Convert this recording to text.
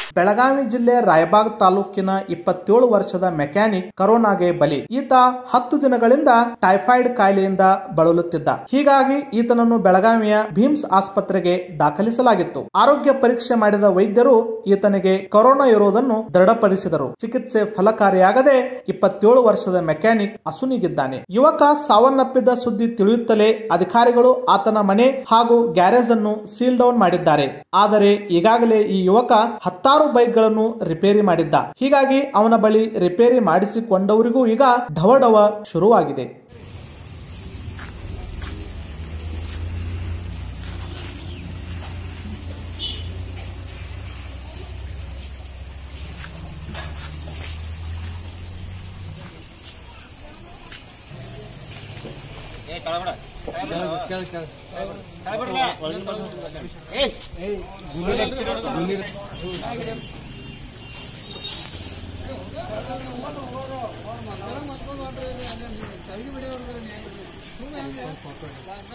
ಬೆಳಗಾವಿ ಜಿಲ್ಲೆ ರಾಯಬಾಗ್ ತಾಲೂಕಿನ 27 ವರ್ಷದ ಮೆಕ್ಯಾನಿಕ್ ಕೊರೋನಾಗೆ ಬಲಿ. ಈತ 10 ದಿನಗಳಿಂದ ಟೈಫಾಯ್ಡ್ ಕಾಯಿಲೆಯಿಂದ ಬಳಲುತ್ತಿದ್ದ. ಹೀಗಾಗಿ ಈತನನ್ನು ಬೆಳಗಾವಿಯ ಭೀಮ್ಸ್ ಆಸ್ಪತ್ರೆಗೆ ದಾಖಲಿಸಲಾಗಿತ್ತು. ಆರೋಗ್ಯ ಪರೀಕ್ಷೆ ಮಾಡಿದ ವೈದ್ಯರು ಈತನಿಗೆ ಕೊರೋನಾ ಇರುವುದನ್ನು ದೃಢಪಡಿಸಿದರು. ಚಿಕಿತ್ಸೆ ಫಲಕಾರಿಯಾಗದೆ 27 ವರ್ಷದ ಮೆಕ್ಯಾನಿಕ್ ಅಸುನೀಗಿದ್ದಾನೆ. ಯುವಕ ಸಾವನ್ನಪ್ಪಿದ ಸುದ್ದಿ ತಿಳಿಯುತ್ತಲೇ ಅಧಿಕಾರಿಗಳು ಆತನ ಮನೆ ಹಾಗೂ ಗ್ಯಾರೇಜ್ ಅನ್ನು ಸೀಲ್ ಡೌನ್ ಮಾಡಿದ್ದಾರೆ. ಆದರೆ ಈಗಾಗಲೇ ಈ ಯುವಕ 10 ಬೈಕ್ಗಳನ್ನು ರಿಪೇರಿ ಮಾಡಿದ್ದ. ಹೀಗಾಗಿ ಅವನ ಬಳಿ ರಿಪೇರಿ ಮಾಡಿಸಿಕೊಂಡವರಿಗೂ ಈಗ ಢವಢವ ಶುರುವಾಗಿದೆ.